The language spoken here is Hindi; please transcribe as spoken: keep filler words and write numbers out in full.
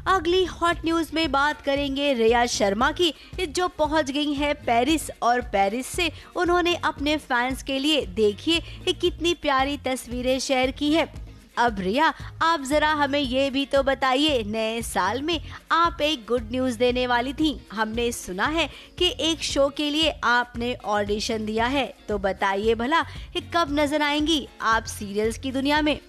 अगली हॉट न्यूज में बात करेंगे रिया शर्मा की, जो पहुंच गई है पेरिस और पेरिस से उन्होंने अपने फैंस के लिए देखिए कितनी प्यारी तस्वीरें शेयर की है। अब रिया, आप जरा हमें ये भी तो बताइए, नए साल में आप एक गुड न्यूज देने वाली थी। हमने सुना है कि एक शो के लिए आपने ऑडिशन दिया है, तो बताइए भला कब नजर आएंगी आप सीरियल्स की दुनिया में।